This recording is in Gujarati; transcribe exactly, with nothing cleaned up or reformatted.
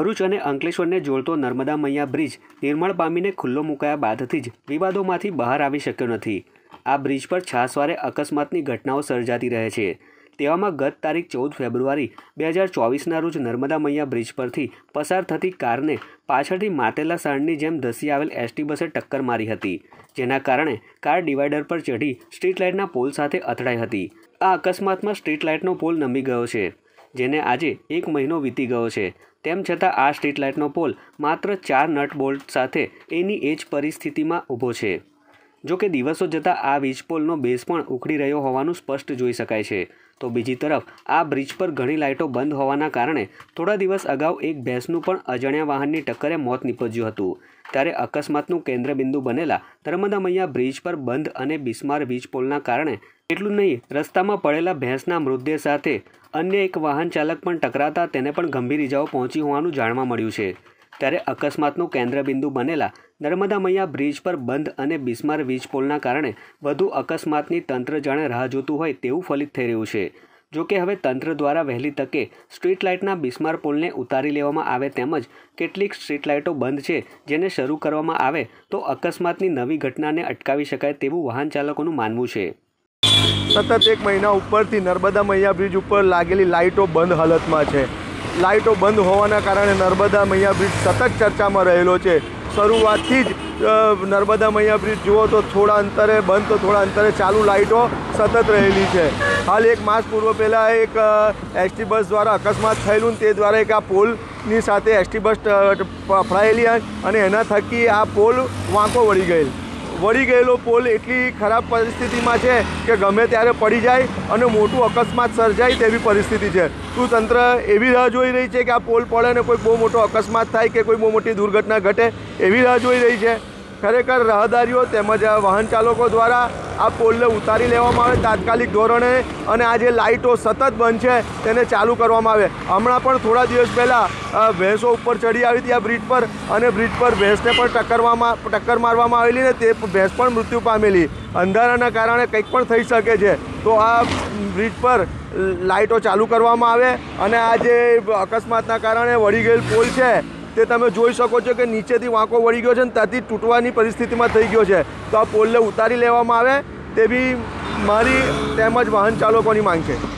ભરૂચ અને અંકલેશ્વરને જોડતો નર્મદા મૈયા બ્રિજ નિર્માણ પામીને ખુલ્લો મુકાયા બાદથી જ વિવાદોમાંથી બહાર આવી શક્યો નથી। આ બ્રિજ પર છાસવારે અકસ્માતની ઘટનાઓ સર્જાતી રહે છે। તેવામાં ગત તારીખ ચૌદ ફેબ્રુઆરી બે હજાર ચોવીસના રોજ નર્મદા મૈયા બ્રિજ પરથી પસાર થતી કારને પાછળથી માતેલા સાણની જેમ ધસી આવેલ એસટી બસે ટક્કર મારી હતી, જેના કારણે કાર ડિવાઈડર પર ચઢી સ્ટ્રીટ લાઇટના પોલ સાથે અથડાઈ હતી। આ અકસ્માતમાં સ્ટ્રીટ લાઇટનો પોલ નમી ગયો છે, જેને આજે એક મહિનો વીતી ગયો છે। તેમ છતાં આ સ્ટ્રીટ લાઇટનો પોલ માત્ર ચાર નટ બોલ્ટ સાથે એની એ જ પરિસ્થિતિમાં ઊભો છે। જો કે દિવસો જતાં આ વીજ પોલનો બેઝ પણ ઉખડી રહ્યો હોવાનું સ્પષ્ટ જોઈ શકાય છે। તો બીજી તરફ આ બ્રિજ પર ઘણી લાઇટો બંધ હોવાના કારણે થોડા દિવસ અગાઉ એક ભેંસનું પણ અજાણ્યા વાહનની ટક્કરે મોત નીપજ્યું હતું। ત્યારે અકસ્માતનું કેન્દ્રબિંદુ બનેલા નર્મદા મૈયા બ્રિજ પર બંધ અને બિસ્માર વીજ પોલના કારણે એટલું નહીં, રસ્તામાં પડેલા ભેંસના મૃતદેહ સાથે અન્ય એક વાહન ચાલક પણ ટકરાતા તેને પણ ગંભીર ઇજાઓ પહોંચી હોવાનું જાણવા મળ્યું છે। ત્યારે અકસ્માતનું કેન્દ્રબિંદુ બનેલા નર્મદા મૈયા બ્રિજ પર બંધ અને બિસ્માર વીજ પોલના કારણે વધુ અકસ્માતની તંત્ર જાણે રાહ જોતું હોય તેવું ફલિત થઈ રહ્યું છે। જો કે હવે તંત્ર દ્વારા વહેલી તકે સ્ટ્રીટ લાઇટના બિસ્માર પોલને ઉતારી લેવામાં આવે તેમજ કેટલીક સ્ટ્રીટ લાઇટો બંધ છે જેને શરૂ કરવામાં આવે તો અકસ્માતની નવી ઘટનાને અટકાવી શકાય તેવું વાહન ચાલકોનું માનવું છે। સતત એક મહિના ઉપરથી નર્મદા મૈયા બ્રિજ ઉપર લાગેલી લાઇટો બંધ હાલતમાં છે। લાઇટો બંધ હોવાના કારણે નર્મદા મૈયા બ્રિજ સતત ચર્ચામાં રહેલો છે। શરૂઆતથી જ નર્મદા મૈયા બ્રિજ જુઓ તો થોડા અંતરે બંધ તો થોડા અંતરે ચાલુ લાઇટો સતત રહેલી છે। હાલ એક માસ પૂર્વ પહેલાં એક એસટી બસ દ્વારા અકસ્માત થયેલું તે દ્વારા એક આ પોલની સાથે એસટી બસ ફફડાયેલી અને એના થકી આ પોલ વાંકો વળી ગયેલ વળી ગયેલો પોલ એટલી ખરાબ પરિસ્થિતિમાં છે કે ગમે ત્યારે પડી જાય અને મોટું અકસ્માત સર્જાય તેવી પરિસ્થિતિ છે। શું તંત્ર એવી રાહ જોઈ રહી છે કે આ પોલ પડે અને કોઈ બહુ મોટો અકસ્માત થાય કે કોઈ બહુ મોટી દુર્ઘટના ઘટે એવી રાહ જોઈ રહી છે? ખરેખર રાહદારીઓ તેમજ વાહન ચાલકો દ્વારા આ પોલને ઉતારી લેવામાં આવે તાત્કાલિક ધોરણે અને આ જે લાઇટો સતત બંધ છે તેને ચાલુ કરવામાં આવે। હમણાં પણ થોડા દિવસ પહેલાં ભેંસો ઉપર ચડી આવી હતી આ બ્રિજ પર અને બ્રિજ પર ભેંસને પણ ટક્કરમાં ટક્કર મારવામાં આવેલી ને તે ભેંસ પણ મૃત્યુ પામેલી। અંધારાના કારણે કંઈક પણ થઈ શકે છે, તો આ બ્રિજ પર લાઇટો ચાલુ કરવામાં આવે અને આ જે અકસ્માતના કારણે વળી ગયેલ પોલ છે તે તમે જોઈ શકો છો કે નીચેથી વાંકો વળી ગયો છે અને ત્યાંથી તૂટવાની પરિસ્થિતિમાં થઈ ગયો છે। તો આ પોલને ઉતારી લેવામાં આવે તેવી મારી તેમજ વાહન ચાલકોની માંગ છે।